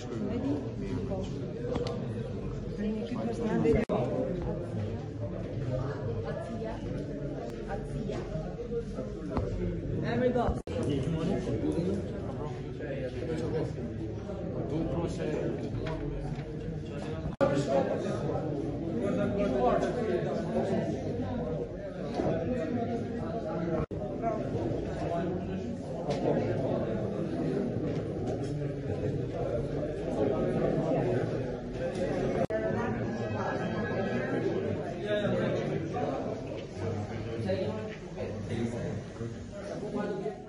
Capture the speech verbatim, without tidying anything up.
Ready? Go. Atia. Atia. And we go. Thank you.